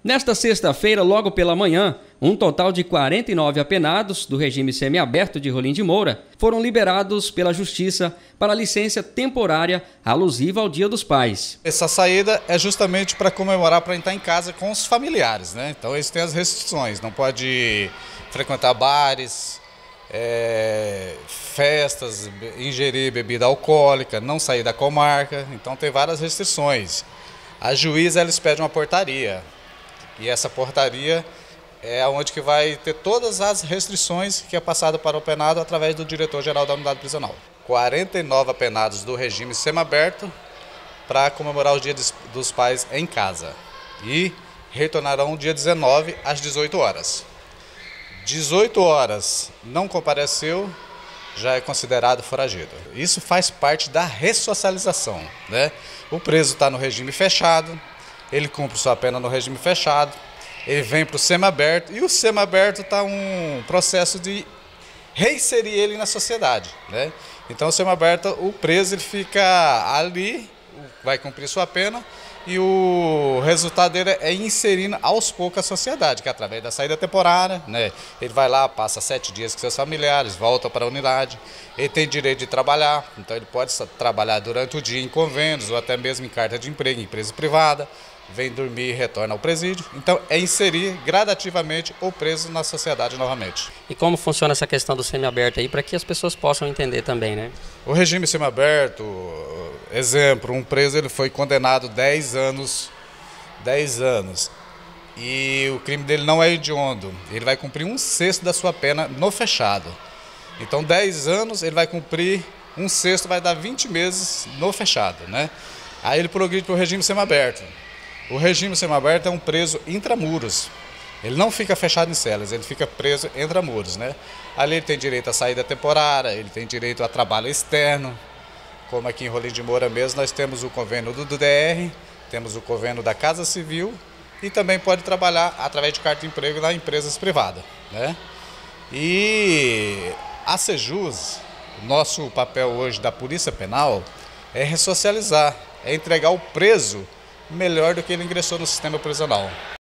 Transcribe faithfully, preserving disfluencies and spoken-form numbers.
Nesta sexta-feira, logo pela manhã, um total de quarenta e nove apenados do regime semiaberto de Rolim de Moura foram liberados pela Justiça para licença temporária alusiva ao Dia dos Pais. Essa saída é justamente para comemorar, para entrar em casa com os familiares, né? Então eles têm as restrições, não pode frequentar bares, é, festas, ingerir bebida alcoólica, não sair da comarca, então tem várias restrições. A juíza, eles pedem uma portaria. E essa portaria é onde que vai ter todas as restrições que é passada para o penado através do diretor-geral da unidade prisional. quarenta e nove apenados do regime semiaberto para comemorar o Dia dos Pais em casa. E retornarão dia dezenove às dezoito horas. dezoito horas não compareceu, já é considerado foragido. Isso faz parte da ressocialização, né? O preso está no regime fechado, ele cumpre sua pena no regime fechado, ele vem para o semiaberto e o semiaberto está um processo de reinserir ele na sociedade, né? Então o semiaberto, o preso ele fica ali, vai cumprir sua pena e o resultado dele é inserindo aos poucos a sociedade, que é através da saída temporária, né? Ele vai lá, passa sete dias com seus familiares, volta para a unidade, ele tem direito de trabalhar, então ele pode trabalhar durante o dia em convênios ou até mesmo em carta de emprego em empresa privada, vem dormir e retorna ao presídio. Então é inserir gradativamente o preso na sociedade novamente. E como funciona essa questão do semiaberto aí, para que as pessoas possam entender também, né? O regime semiaberto, exemplo, um preso ele foi condenado dez anos, dez anos, e o crime dele não é hediondo, ele vai cumprir um sexto da sua pena no fechado. Então dez anos ele vai cumprir um sexto, vai dar vinte meses no fechado, né? Aí ele progride para o regime semiaberto. O regime semiaberto é um preso intramuros. Ele não fica fechado em celas, ele fica preso intramuros, né? Ali ele tem direito à saída temporária, ele tem direito a trabalho externo, como aqui em Rolim de Moura mesmo, nós temos o convênio do D R, temos o convênio da Casa Civil e também pode trabalhar através de carta de emprego nas empresas privadas, né? E a Sejus, nosso papel hoje da Polícia Penal é ressocializar, é entregar o preso melhor do que ele ingressou no sistema prisional.